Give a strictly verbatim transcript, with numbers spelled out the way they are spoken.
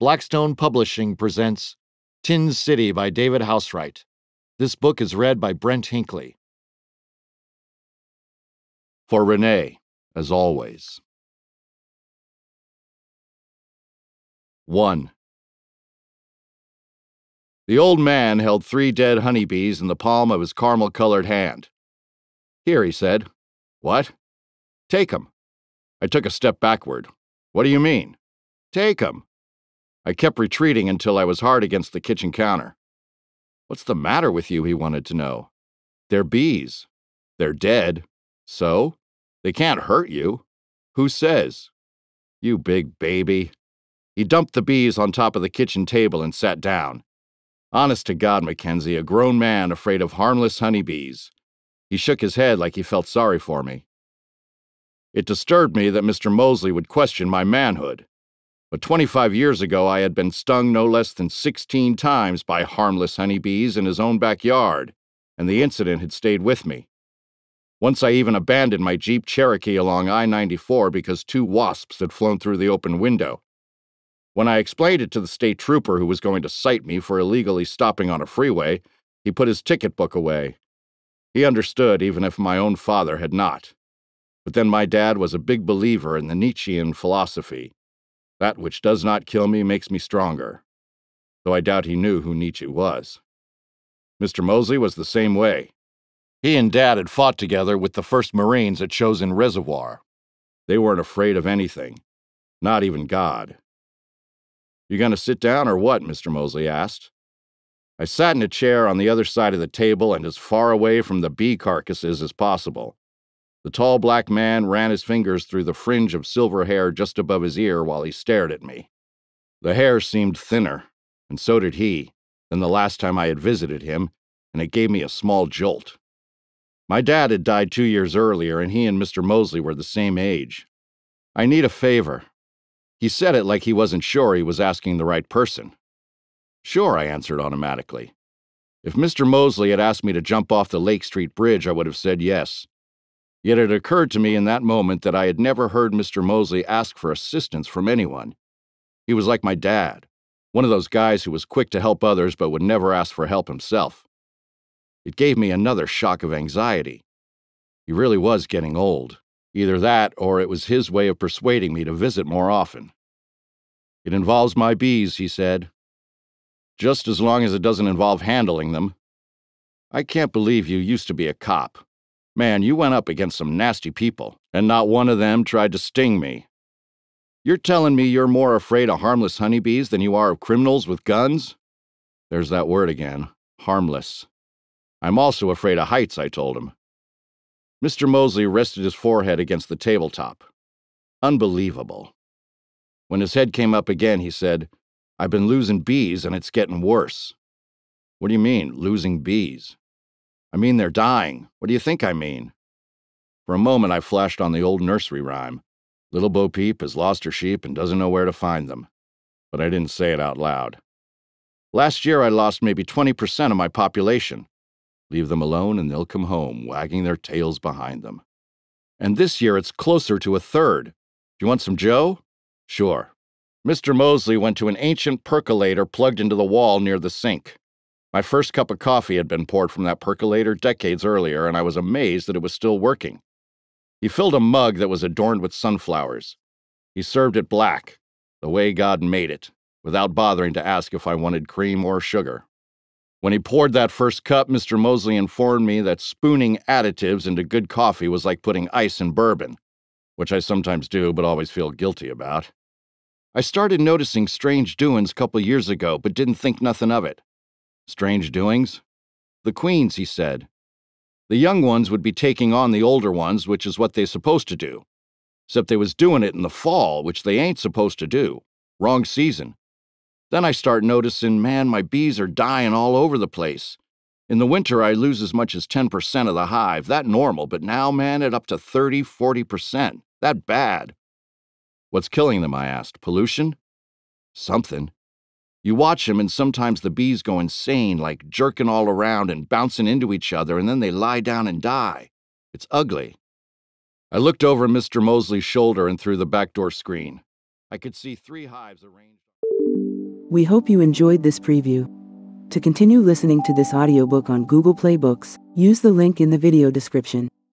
Blackstone Publishing presents Tin City by David Housewright. This book is read by Brent Hinkley. For Renee, as always. one. The old man held three dead honeybees in the palm of his caramel-colored hand. "Here," he said. "What?" "Take 'em." I took a step backward. "What do you mean?" "Take 'em." I kept retreating until I was hard against the kitchen counter. "What's the matter with you?" he wanted to know. "They're bees. They're dead. So? They can't hurt you." "Who says?" "You big baby." He dumped the bees on top of the kitchen table and sat down. Honest to God, McKenzie, a grown man afraid of harmless honeybees. He shook his head like he felt sorry for me. It disturbed me that Mister Mosley would question my manhood. But twenty-five years ago I had been stung no less than sixteen times by harmless honeybees in his own backyard, and the incident had stayed with me. Once I even abandoned my Jeep Cherokee along I ninety-four because two wasps had flown through the open window. When I explained it to the state trooper who was going to cite me for illegally stopping on a freeway, he put his ticket book away. He understood, even if my own father had not. But then my dad was a big believer in the Nietzschean philosophy. That which does not kill me makes me stronger. Though I doubt he knew who Nietzsche was. Mister Mosley was the same way. He and Dad had fought together with the first Marines at Chosin Reservoir. They weren't afraid of anything, not even God. "You gonna sit down or what?" Mister Mosley asked. I sat in a chair on the other side of the table and as far away from the bee carcasses as possible. The tall black man ran his fingers through the fringe of silver hair just above his ear while he stared at me. The hair seemed thinner, and so did he, than the last time I had visited him, and it gave me a small jolt. My dad had died two years earlier, and he and Mister Mosley were the same age. "I need a favor." He said it like he wasn't sure he was asking the right person. "Sure," I answered automatically. If Mister Mosley had asked me to jump off the Lake Street Bridge, I would have said yes. Yet it occurred to me in that moment that I had never heard Mister Mosley ask for assistance from anyone. He was like my dad, one of those guys who was quick to help others but would never ask for help himself. It gave me another shock of anxiety. He really was getting old. Either that, or it was his way of persuading me to visit more often. "It involves my bees," he said. "Just as long as it doesn't involve handling them." "I can't believe you used to be a cop. Man, you went up against some nasty people, and not one of them tried to sting me. You're telling me you're more afraid of harmless honeybees than you are of criminals with guns?" There's that word again, harmless. "I'm also afraid of heights," I told him. Mister Mosley rested his forehead against the tabletop. Unbelievable. When his head came up again, he said, "I've been losing bees, and it's getting worse." "What do you mean, losing bees?" "I mean they're dying. What do you think I mean?" For a moment I flashed on the old nursery rhyme. Little Bo Peep has lost her sheep and doesn't know where to find them. But I didn't say it out loud. Last year I lost maybe twenty percent of my population. Leave them alone and they'll come home, wagging their tails behind them. And this year it's closer to a third. Do you want some Joe? Sure. Mister Mosley went to an ancient percolator plugged into the wall near the sink. My first cup of coffee had been poured from that percolator decades earlier, and I was amazed that it was still working. He filled a mug that was adorned with sunflowers. He served it black, the way God made it, without bothering to ask if I wanted cream or sugar. When he poured that first cup, Mister Mosley informed me that spooning additives into good coffee was like putting ice in bourbon, which I sometimes do but always feel guilty about. I started noticing strange doings a couple years ago, but didn't think nothing of it. Strange doings? The queens, he said. The young ones would be taking on the older ones, which is what they're supposed to do. Except they was doing it in the fall, which they ain't supposed to do. Wrong season. Then I start noticing, man, my bees are dying all over the place. In the winter, I lose as much as ten percent of the hive. That normal, but now, man, it up to thirty, forty percent. That bad. What's killing them, I asked. Pollution? Something. You watch them, and sometimes the bees go insane, like jerking all around and bouncing into each other, and then they lie down and die. It's ugly. I looked over Mister Mosley's shoulder and through the back door screen. I could see three hives arranged. We hope you enjoyed this preview. To continue listening to this audiobook on Google Play Books, use the link in the video description.